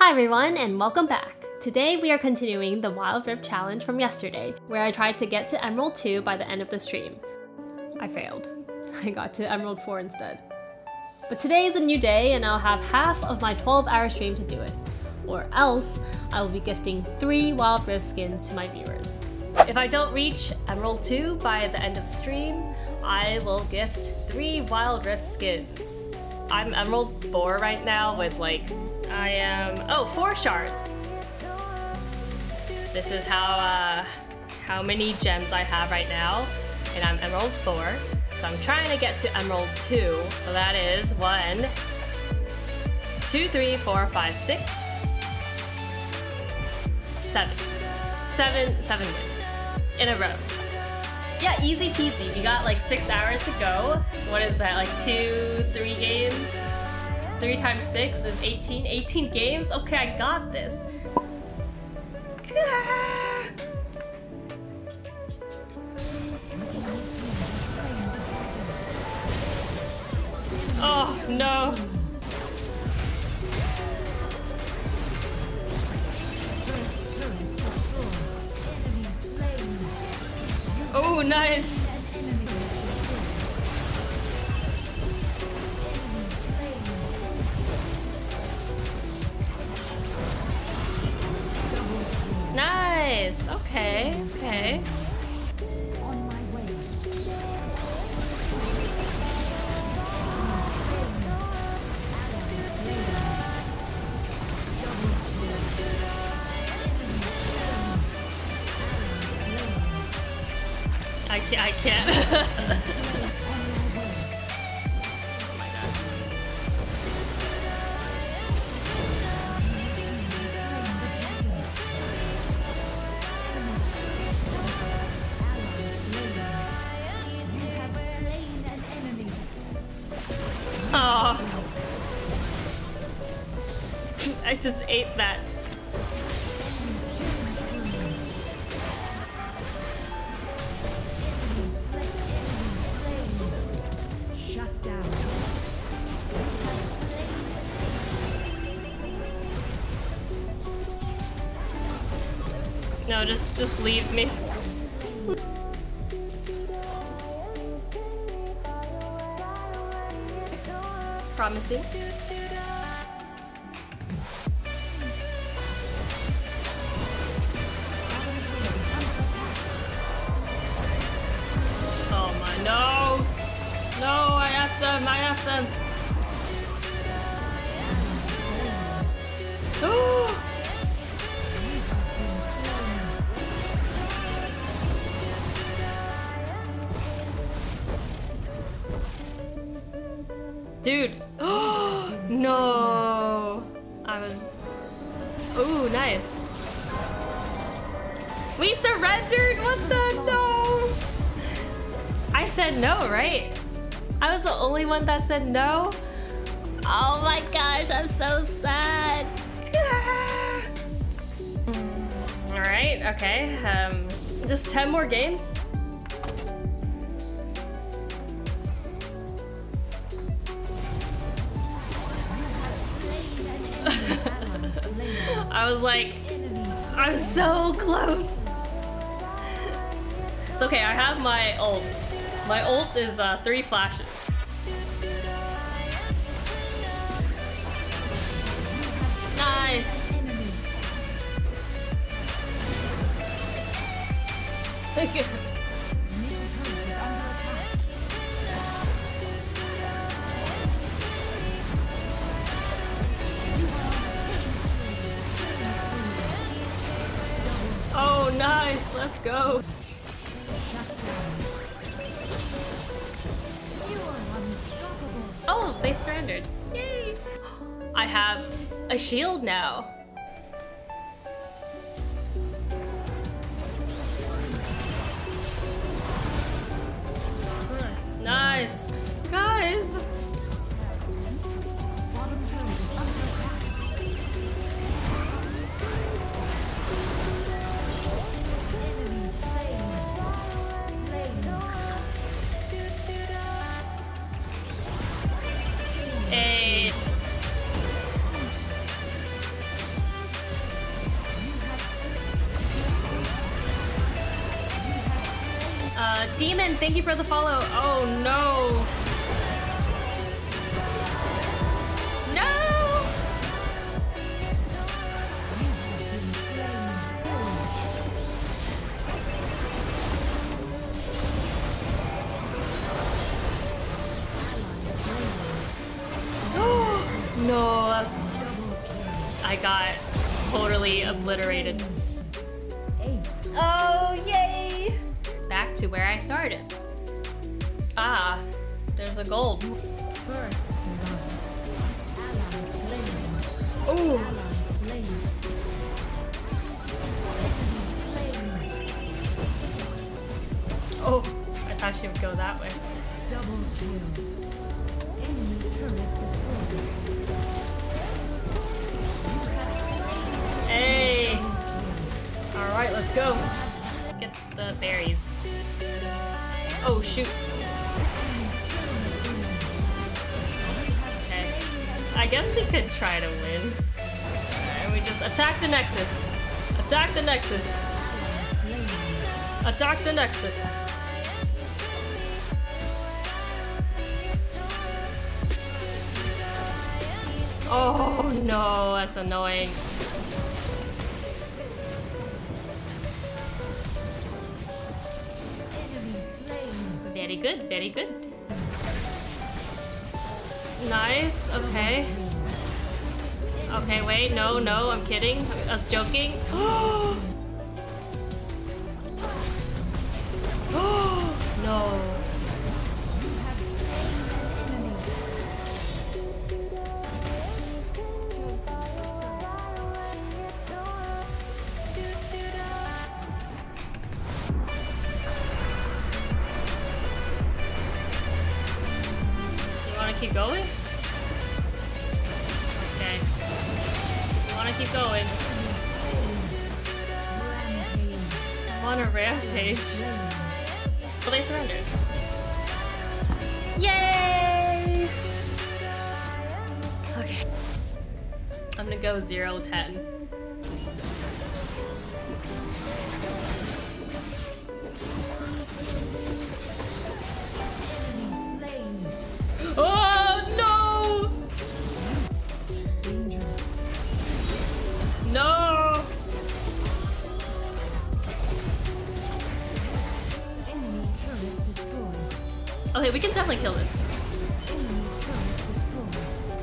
Hi everyone and welcome back. Today we are continuing the Wild Rift challenge from yesterday, where I tried to get to Emerald 2 by the end of the stream. I failed. I got to Emerald 4 instead. But today is a new day and I'll have half of my 12-hour stream to do it. Or else, I will be gifting 3 Wild Rift skins to my viewers. If I don't reach Emerald 2 by the end of stream, I will gift 3 Wild Rift skins. I'm Emerald 4 right now with I am 4 shards. This is how many gems I have right now, and I'm Emerald 4. So I'm trying to get to Emerald 2. So that is 1, 2, 3, 4, 5, 6, 7. 7 wins in a row. Yeah, easy peasy. We got 6 hours to go. What is that, 3 games? 3 times 6 is 18. 18 games? Okay, I got this. Oh, no. Oh, nice. Nice. Okay. On my way. I can't. Oh, I just ate that. Shut down. No, just leave me. Promising. Oh my, no! No, I have them! Ooh! Dude! No! Ooh, nice. We surrendered! What the? No! I said no, right? I was the only one that said no? Oh my gosh, I'm so sad. Alright, okay. Just 10 more games? I was like, I'm so close. It's okay, I have my ult. My ult is 3 flashes. Nice. Oh, nice. Let's go. Oh, they surrendered. Yay. I have a shield now. Nice. Guys. Hey. Demon, thank you for the follow. Oh no. No! No, that's... I got totally obliterated. Oh, yay! Back to where I started. Ah, there's a gold. Oh! Oh, I thought she would go that way. Double kill. Enemy turret destroyed. Hey! Alright, let's go. Let's get the berries. Oh, shoot. Okay. I guess we could try to win. Alright, we just attack the Nexus. Attack the Nexus. Attack the Nexus. Oh no, that's annoying. Very good, very good. Nice, okay. Okay, wait, no, I'm kidding. I was joking. Oh no. Keep going? Okay. I wanna keep going. I want a rampage. Well, they surrendered. Yay! Okay. I'm gonna go 0-10. Oh no! No! Enemy turret destroyed. Okay, we can definitely kill this. Enemy turret destroyed.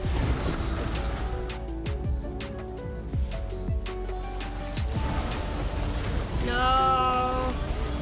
No!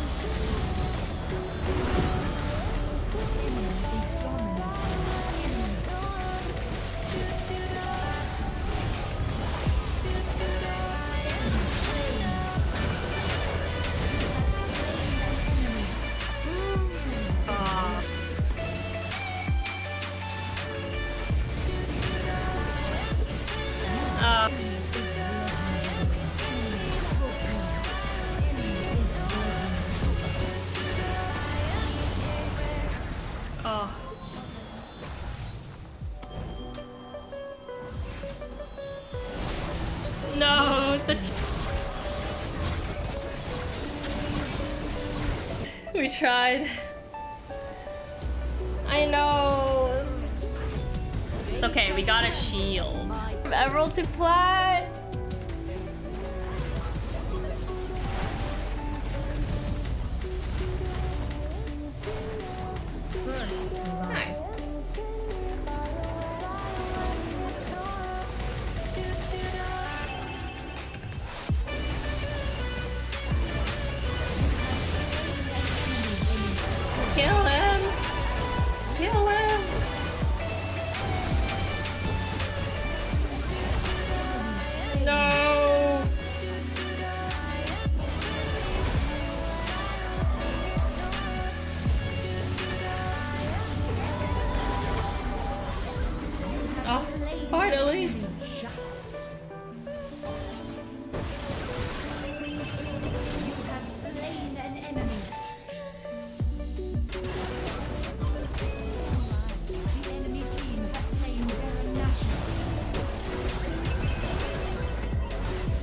Oh. No, we tried. I know. It's okay, we got a shield. From Emerald to Plat. Nice. Kill him! Kill him! No! Oh, finally!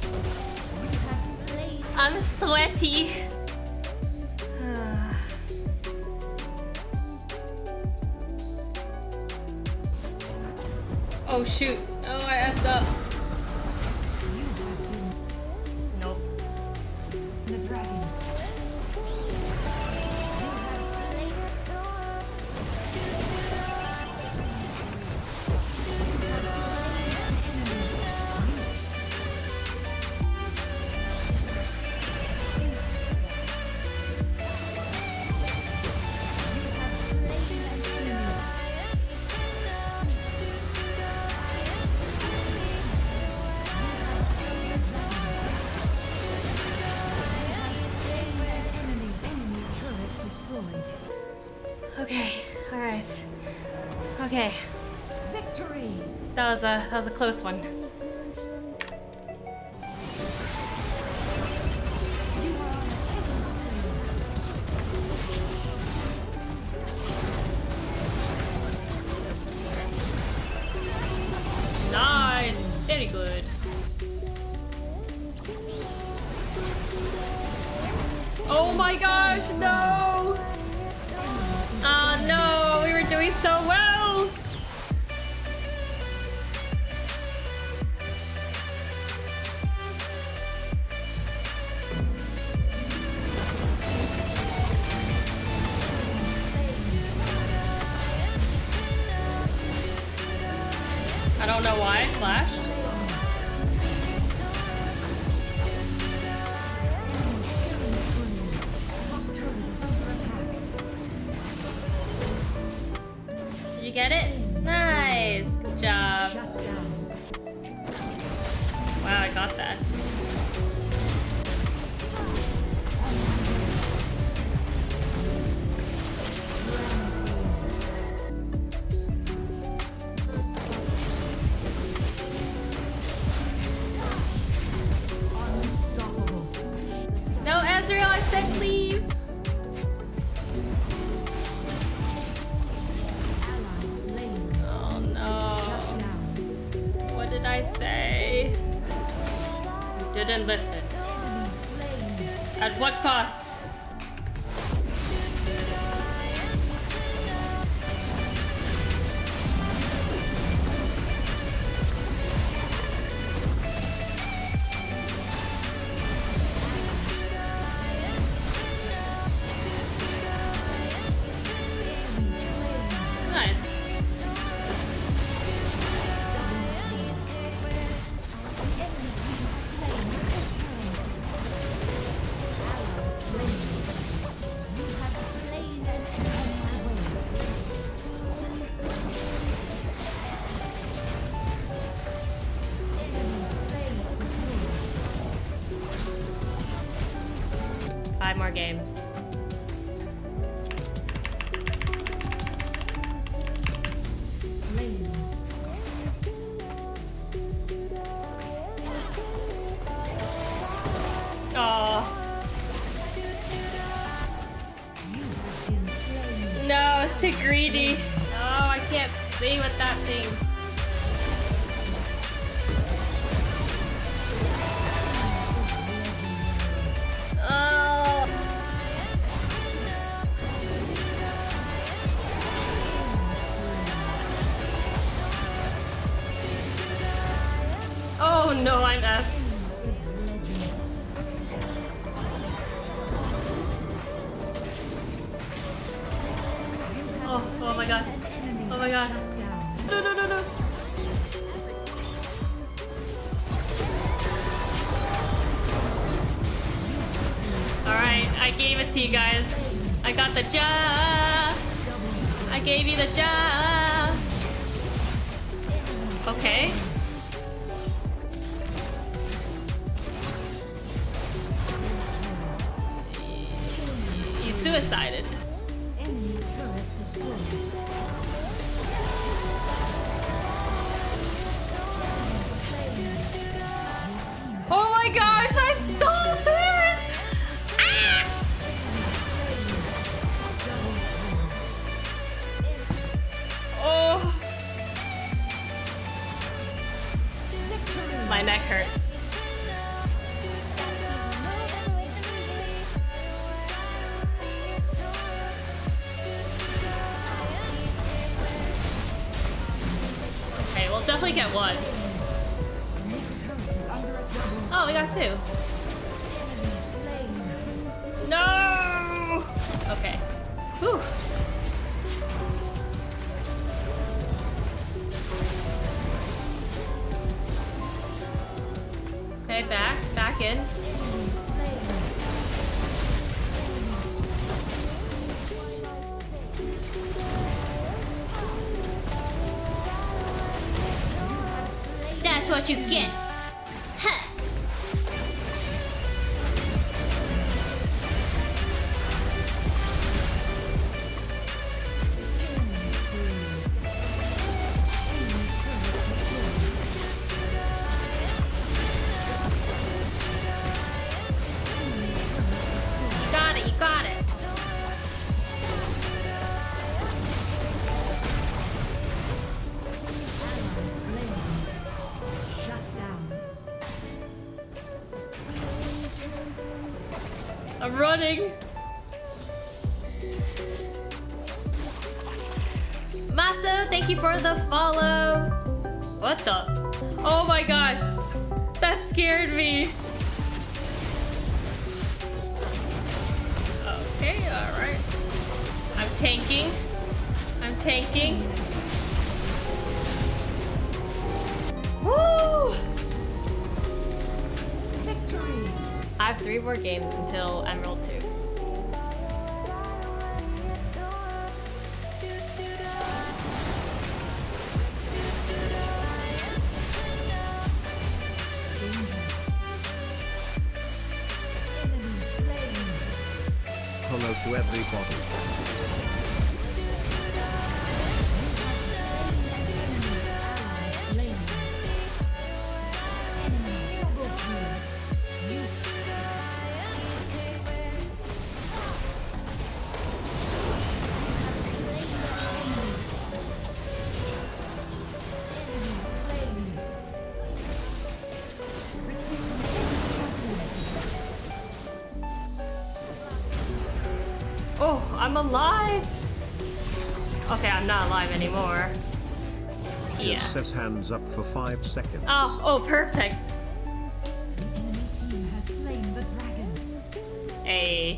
I'm sweaty. Oh shoot. Oh, I effed up. Nope. The dragon. Okay, alright. Okay. Victory! That was a close one. Nice! Very good. Oh my gosh, no! Oh no, we were doing so well! I don't know why I flashed. Did you get it? Nice! Good job. Shut down. Wow, I got that. Unstoppable. No, Ezreal, I said leave! Ally slain. Oh no. Shut down. What did I say? You didn't listen. Enemy slain. At what cost? Nice. Five more games. Oh no, it's too greedy. Oh, I can't see with that thing. Oh. Oh no, I'm effed. Oh my god. Oh my god. No, no, no, no. Alright, I gave it to you guys. I got the job. I gave you the job. Okay. You suicided. Enemy turret destroyed. Oh my gosh, I stole it! Ah! Oh. My neck hurts. Okay, we'll definitely get one. Oh, we got two. No! Okay. Whew. Okay, back in. That's what you get. Ha! You got it. I'm running. Maso, thank you for the follow. What the? Oh my gosh. That scared me. Okay, alright. I'm tanking. I'm tanking. Woo! Victory! I have 3 more games until Emerald 2. Hello to everybody. Oh, I'm alive! Okay, I'm not alive anymore. Yeah. It says hands up for 5 seconds. Oh, perfect. The enemy team has slain the dragon. Hey.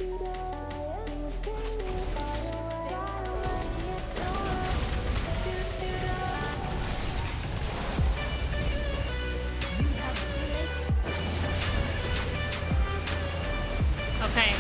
Okay.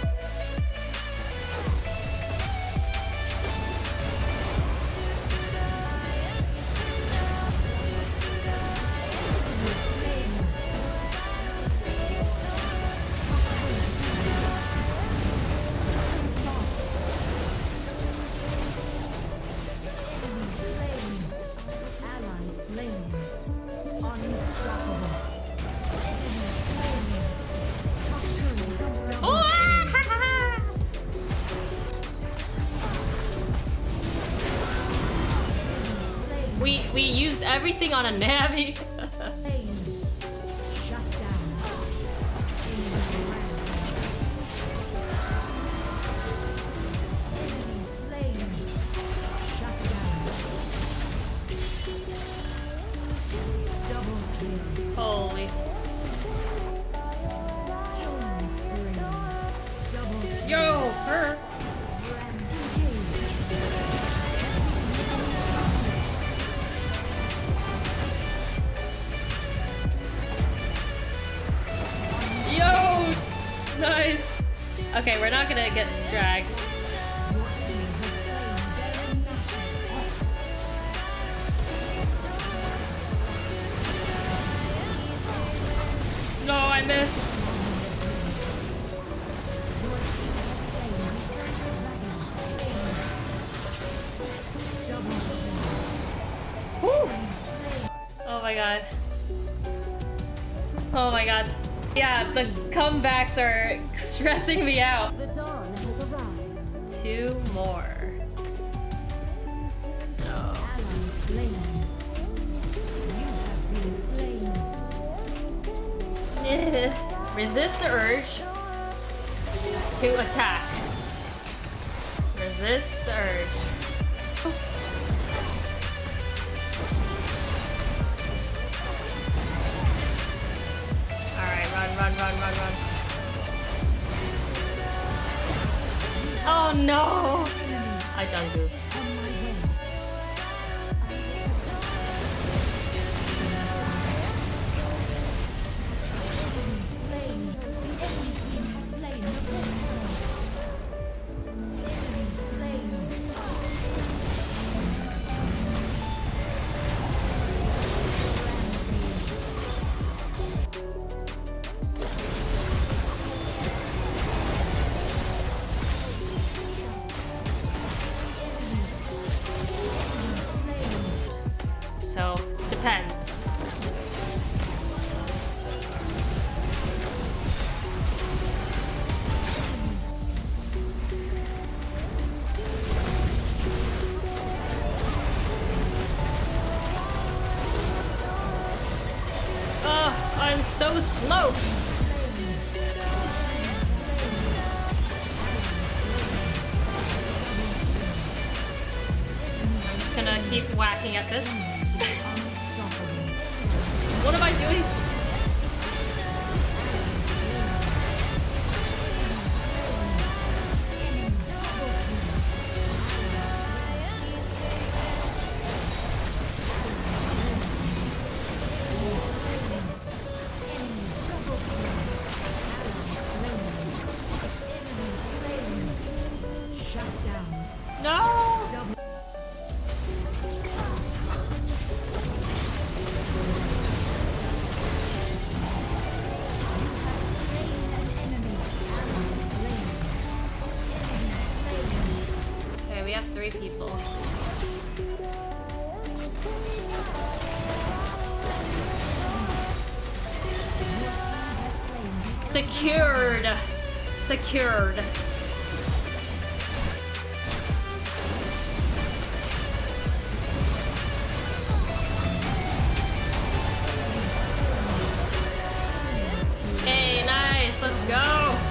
We used everything on a Navi. Holy. Yo, her. Yo, nice. Okay, we're not gonna get dragged. No, I missed. Whew. Oh my god. Oh my god. Yeah, the comebacks are stressing me out. The dawn has arrived. 2 more. No. Ally slain. You have been slain. Resist the urge to attack. Resist the urge. run, run, run, run. Oh no! I done goofed. So, depends. Oh, I'm so slow. I'm just gonna keep whacking at this. What am I doing? No! Okay, we have 3 people. Secured! Secured. Hey, nice, let's go!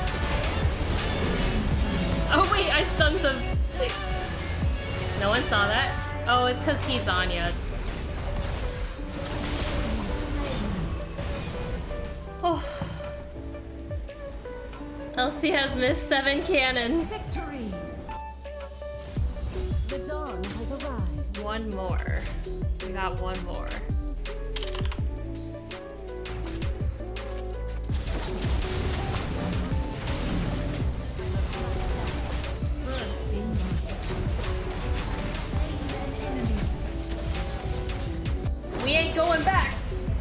Oh wait, I stunned them. No one saw that? Oh, it's because he's Anya. Oh. Elsie has missed 7 cannons. Victory! The dawn has arrived. One more. We got one more. We ain't going back.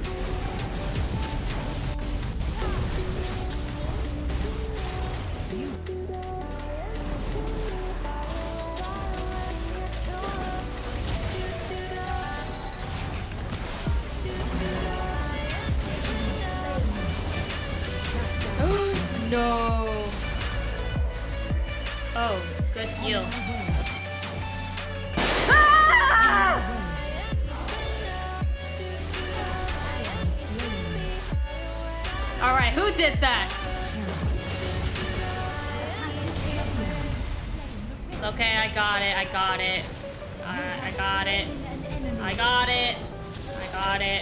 No. Oh, good heal. Ah! All right, who did that? It's okay, I got it, I got it. I got it. I got it. I got it.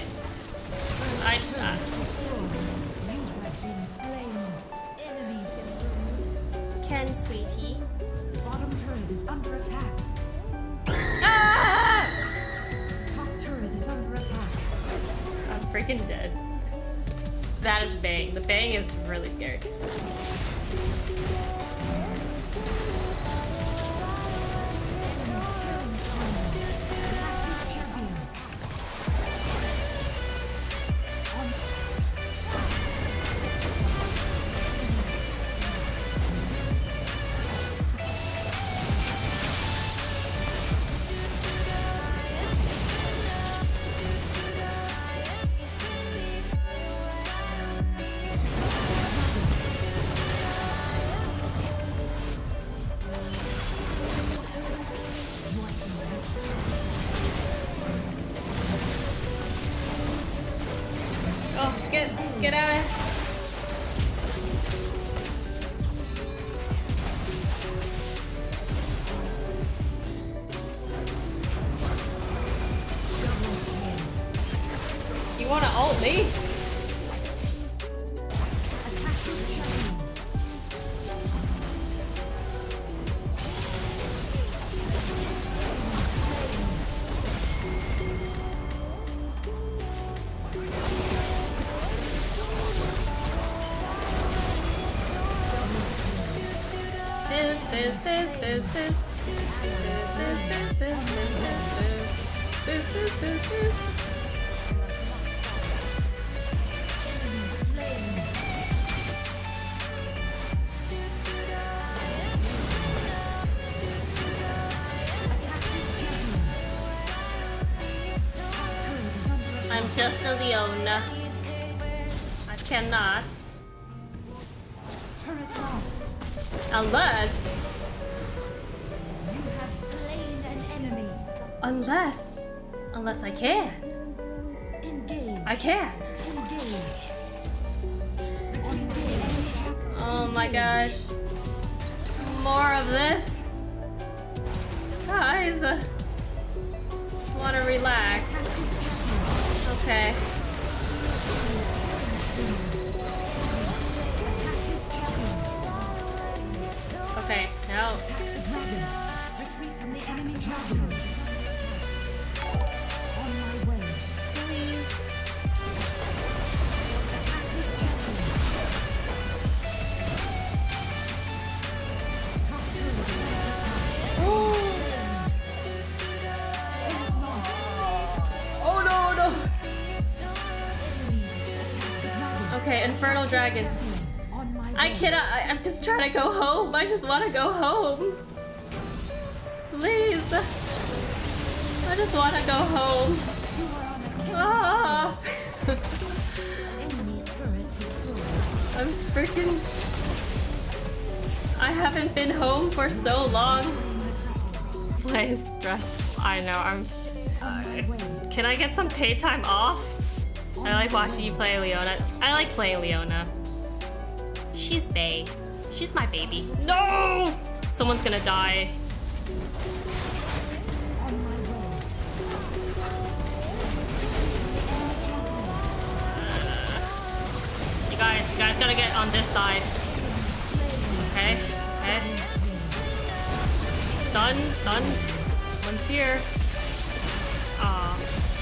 Ken, sweetie. Bottom turret is under attack. Ah! Top turret is under attack. I'm freaking dead. That is Bang. The Bang is really scary. Get out of here. You wanna ult me? fizz, fizz, fizz, fizz. Fizz, fizz, fizz, fizz, fizz, fizz, fizz, fizz, fizz. I'm just a Leona. I cannot. Turret lost. Unless... You have slain an enemy. Unless I can. Engage. I can. Engage. Oh my gosh. More of this. Guys, just want to relax. Okay. Okay, now. Retreat from the enemy dragon. On my way. Please. Oh no, no. Okay, Infernal Dragon. On my way. I cannot. I'm just trying to go home. I just want to go home. Please. I just want to go home. Ah. Enemy turret destroyed. I'm freaking. I haven't been home for so long. Play stress. I know. I'm. Can I get some pay time off? I like watching you play Leona. I like playing Leona. She's bae. She's my baby. No! Someone's gonna die. On my way. You guys gotta get on this side. Okay, okay. Stun. One's here. Aw.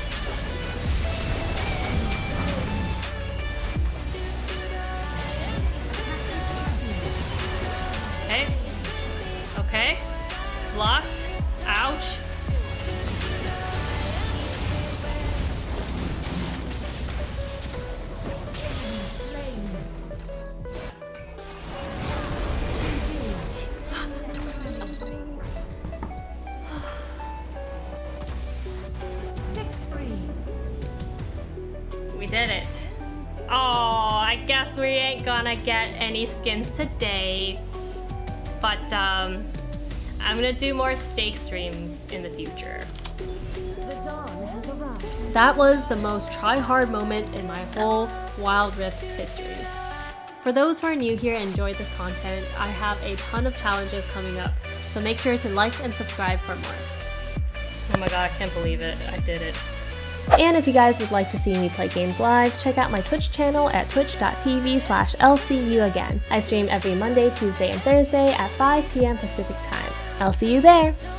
Okay. Okay. Blocked. Ouch. We did it. Oh, I guess we ain't gonna get any skins today. But I'm gonna do more stake streams in the future. The dawn has arrived. That was the most try-hard moment in my whole Wild Rift history. For those who are new here and enjoy this content, I have a ton of challenges coming up, so make sure to like and subscribe for more. Oh my god, I can't believe it. I did it. And if you guys would like to see me play games live, check out my Twitch channel at twitch.tv/LCU again. I stream every Monday, Tuesday, and Thursday at 5 p.m. Pacific time. I'll see you there!